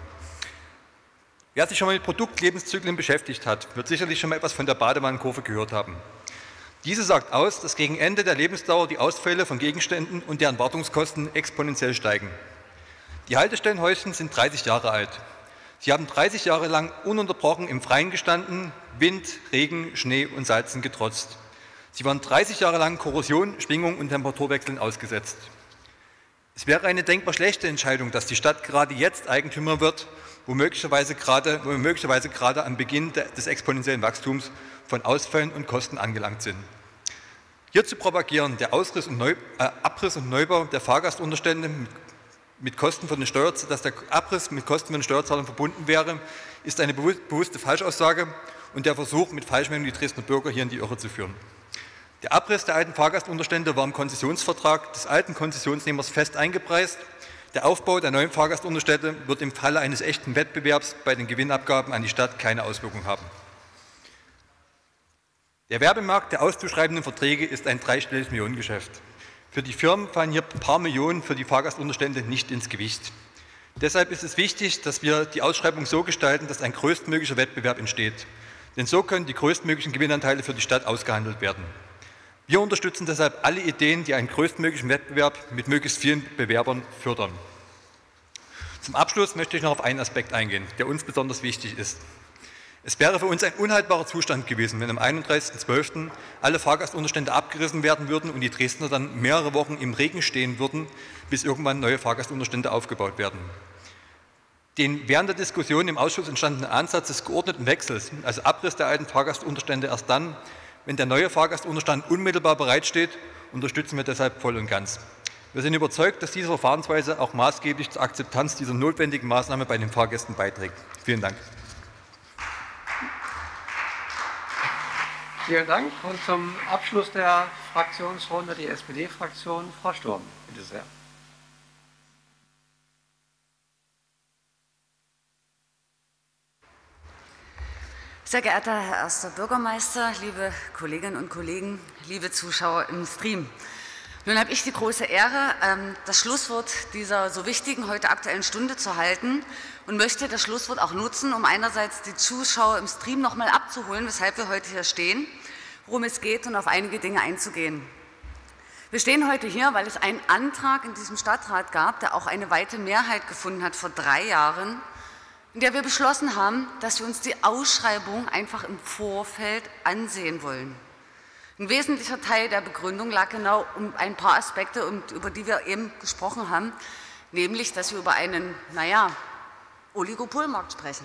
Wer sich schon mal mit Produktlebenszyklen beschäftigt hat, wird sicherlich schon mal etwas von der Badewannenkurve gehört haben. Diese sagt aus, dass gegen Ende der Lebensdauer die Ausfälle von Gegenständen und deren Wartungskosten exponentiell steigen. Die Haltestellenhäuschen sind dreißig Jahre alt. Sie haben dreißig Jahre lang ununterbrochen im Freien gestanden, Wind, Regen, Schnee und Salzen getrotzt. Sie waren dreißig Jahre lang Korrosion, Schwingung und Temperaturwechseln ausgesetzt. Es wäre eine denkbar schlechte Entscheidung, dass die Stadt gerade jetzt Eigentümer wird, wo möglicherweise gerade, wo wir möglicherweise gerade am Beginn des exponentiellen Wachstums von Ausfällen und Kosten angelangt sind. Hier zu propagieren, der Ausriss und Neu, äh, Abriss und Neubau der Fahrgastunterstände mit, mit Kosten von den Steuerzahlern, dass der Abriss mit Kosten von den Steuerzahlern verbunden wäre, ist eine bewusste Falschaussage und der Versuch, mit Falschmeldung die Dresdner Bürger hier in die Irre zu führen. Der Abriss der alten Fahrgastunterstände war im Konzessionsvertrag des alten Konzessionsnehmers fest eingepreist. Der Aufbau der neuen Fahrgastunterstände wird im Falle eines echten Wettbewerbs bei den Gewinnabgaben an die Stadt keine Auswirkung haben. Der Werbemarkt der auszuschreibenden Verträge ist ein dreistelliges Millionengeschäft. Für die Firmen fallen hier ein paar Millionen für die Fahrgastunterstände nicht ins Gewicht. Deshalb ist es wichtig, dass wir die Ausschreibung so gestalten, dass ein größtmöglicher Wettbewerb entsteht. Denn so können die größtmöglichen Gewinnanteile für die Stadt ausgehandelt werden. Wir unterstützen deshalb alle Ideen, die einen größtmöglichen Wettbewerb mit möglichst vielen Bewerbern fördern. Zum Abschluss möchte ich noch auf einen Aspekt eingehen, der uns besonders wichtig ist. Es wäre für uns ein unhaltbarer Zustand gewesen, wenn am einunddreißigsten zwölften alle Fahrgastunterstände abgerissen werden würden und die Dresdner dann mehrere Wochen im Regen stehen würden, bis irgendwann neue Fahrgastunterstände aufgebaut werden. Den während der Diskussion im Ausschuss entstandenen Ansatz des geordneten Wechsels, also Abriss der alten Fahrgastunterstände erst dann, wenn der neue Fahrgastunterstand unmittelbar bereitsteht, unterstützen wir deshalb voll und ganz. Wir sind überzeugt, dass diese Verfahrensweise auch maßgeblich zur Akzeptanz dieser notwendigen Maßnahme bei den Fahrgästen beiträgt. Vielen Dank. Vielen Dank. Und zum Abschluss der Fraktionsrunde die S P D-Fraktion, Frau Sturm. Bitte sehr. Sehr geehrter Herr Erster Bürgermeister, liebe Kolleginnen und Kollegen, liebe Zuschauer im Stream. Nun habe ich die große Ehre, das Schlusswort dieser so wichtigen, heute aktuellen Stunde zu halten und möchte das Schlusswort auch nutzen, um einerseits die Zuschauer im Stream noch mal abzuholen, weshalb wir heute hier stehen, worum es geht und auf einige Dinge einzugehen. Wir stehen heute hier, weil es einen Antrag in diesem Stadtrat gab, der auch eine weite Mehrheit gefunden hat vor drei Jahren, in der wir beschlossen haben, dass wir uns die Ausschreibung einfach im Vorfeld ansehen wollen. Ein wesentlicher Teil der Begründung lag genau um ein paar Aspekte, über die wir eben gesprochen haben, nämlich, dass wir über einen, naja, Oligopolmarkt sprechen.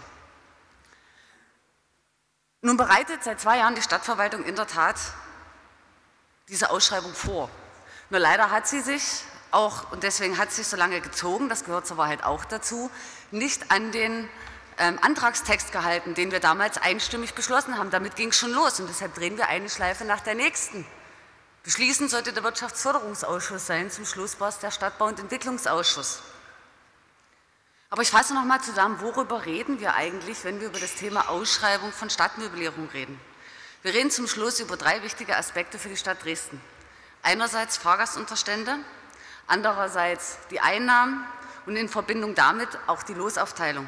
Nun bereitet seit zwei Jahren die Stadtverwaltung in der Tat diese Ausschreibung vor. Nur leider hat sie sich auch, und deswegen hat es sich so lange gezogen, das gehört zur Wahrheit auch dazu, nicht an den ähm, Antragstext gehalten, den wir damals einstimmig beschlossen haben. Damit ging es schon los und deshalb drehen wir eine Schleife nach der nächsten. Beschließen sollte der Wirtschaftsförderungsausschuss sein, zum Schluss war es der Stadtbau- und Entwicklungsausschuss. Aber ich fasse noch mal zusammen, worüber reden wir eigentlich, wenn wir über das Thema Ausschreibung von Stadtmöblierung reden. Wir reden zum Schluss über drei wichtige Aspekte für die Stadt Dresden. Einerseits Fahrgastunterstände, andererseits die Einnahmen und in Verbindung damit auch die Losaufteilung.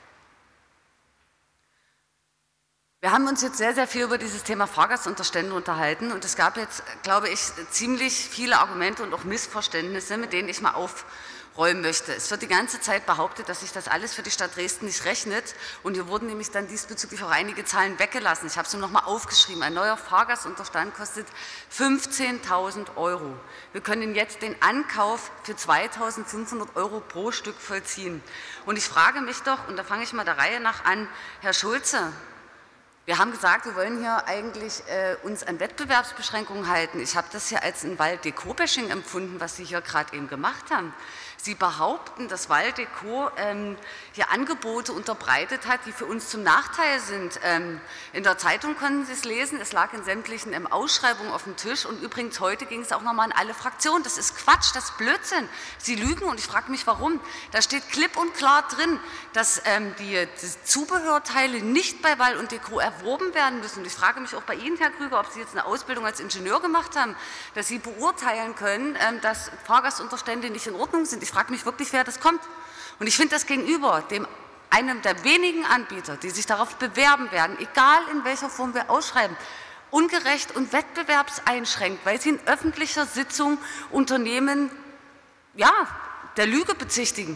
Wir haben uns jetzt sehr, sehr viel über dieses Thema Fahrgastunterstände unterhalten und es gab jetzt, glaube ich, ziemlich viele Argumente und auch Missverständnisse, mit denen ich mal aufräumen möchte. Es wird die ganze Zeit behauptet, dass sich das alles für die Stadt Dresden nicht rechnet und hier wurden nämlich dann diesbezüglich auch einige Zahlen weggelassen. Ich habe es nur noch mal aufgeschrieben. Ein neuer Fahrgastunterstand kostet fünfzehntausend Euro. Wir können jetzt den Ankauf für zweitausendfünfhundert Euro pro Stück vollziehen. Und ich frage mich doch, und da fange ich mal der Reihe nach an, Herr Schulze, wir haben gesagt, wir wollen hier eigentlich äh, uns an Wettbewerbsbeschränkungen halten. Ich habe das hier als ein Waldeko-Bashing empfunden, was Sie hier gerade eben gemacht haben. Sie behaupten, dass Waldeko ähm, hier Angebote unterbreitet hat, die für uns zum Nachteil sind. Ähm, in der Zeitung konnten Sie es lesen, es lag in sämtlichen ähm, Ausschreibungen auf dem Tisch und übrigens heute ging es auch nochmal an alle Fraktionen. Das ist Quatsch, das ist Blödsinn. Sie lügen und ich frage mich, warum. Da steht klipp und klar drin, dass ähm, die, die Zubehörteile nicht bei Wald und Deko erworben werden müssen. Und ich frage mich auch bei Ihnen, Herr Krüger, ob Sie jetzt eine Ausbildung als Ingenieur gemacht haben, dass Sie beurteilen können, ähm, dass Fahrgastunterstände nicht in Ordnung sind. Ich frage mich wirklich, wer das kommt. Und ich finde das gegenüber dem, einem der wenigen Anbieter, die sich darauf bewerben werden, egal in welcher Form wir ausschreiben, ungerecht und wettbewerbseinschränkt, weil sie in öffentlicher Sitzung Unternehmen ja, der Lüge bezichtigen.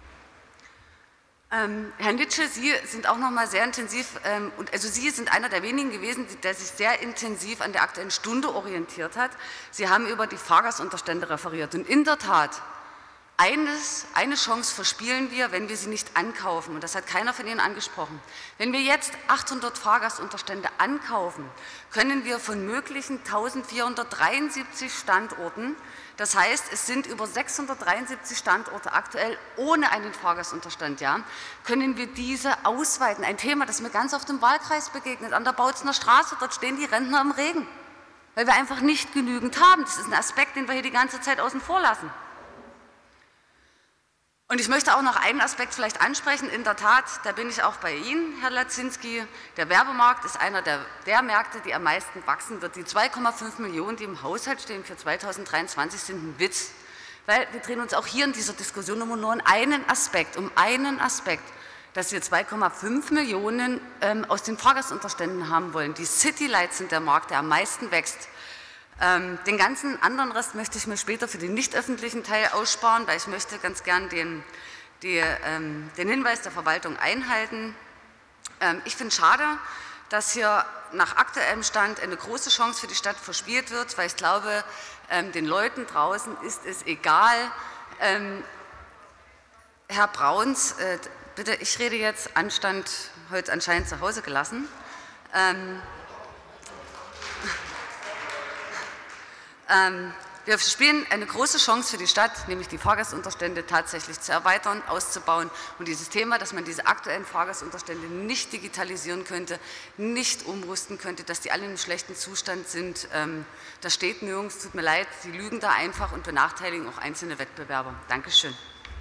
Ähm, Herr Nitsche, Sie sind auch noch mal sehr intensiv, ähm, und also Sie sind einer der wenigen gewesen, der sich sehr intensiv an der Aktuellen Stunde orientiert hat. Sie haben über die Fahrgastunterstände referiert und in der Tat, Eines, eine Chance verspielen wir, wenn wir sie nicht ankaufen. Und das hat keiner von Ihnen angesprochen. Wenn wir jetzt achthundert Fahrgastunterstände ankaufen, können wir von möglichen eintausendvierhundertdreiundsiebzig Standorten, das heißt, es sind über sechshundertdreiundsiebzig Standorte aktuell ohne einen Fahrgastunterstand, ja, können wir diese ausweiten. Ein Thema, das mir ganz oft im Wahlkreis begegnet, an der Bautzener Straße, dort stehen die Rentner im Regen, weil wir einfach nicht genügend haben. Das ist ein Aspekt, den wir hier die ganze Zeit außen vor lassen. Und ich möchte auch noch einen Aspekt vielleicht ansprechen. In der Tat, da bin ich auch bei Ihnen, Herr Lazinski. Der Werbemarkt ist einer der, der Märkte, die am meisten wachsen wird. Die zwei Komma fünf Millionen, die im Haushalt stehen für zweitausenddreiundzwanzig, sind ein Witz. Weil wir drehen uns auch hier in dieser Diskussion immer nur um einen Aspekt, um einen Aspekt, dass wir zwei Komma fünf Millionen ähm, aus den Fahrgastunterständen haben wollen. Die Citylights sind der Markt, der am meisten wächst. Ähm, den ganzen anderen Rest möchte ich mir später für den nicht öffentlichen Teil aussparen, weil ich möchte ganz gern den, die, ähm, den Hinweis der Verwaltung einhalten. Ähm, ich finde es schade, dass hier nach aktuellem Stand eine große Chance für die Stadt verspielt wird, weil ich glaube, ähm, den Leuten draußen ist es egal. Ähm, Herr Brauns, äh, bitte, ich rede jetzt, Anstand heute anscheinend zu Hause gelassen. Ähm, Ähm, wir spielen eine große Chance für die Stadt, nämlich die Fahrgastunterstände tatsächlich zu erweitern, auszubauen und dieses Thema, dass man diese aktuellen Fahrgastunterstände nicht digitalisieren könnte, nicht umrüsten könnte, dass die alle in einem schlechten Zustand sind, ähm, das steht nirgends, tut mir leid, Sie lügen da einfach und benachteiligen auch einzelne Wettbewerber. Dankeschön.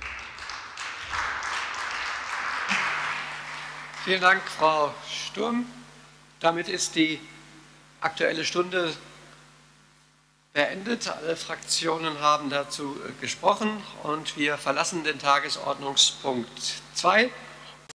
Vielen Dank, Frau Sturm. Damit ist die Aktuelle Stunde beendet. Alle Fraktionen haben dazu gesprochen und wir verlassen den Tagesordnungspunkt zwei.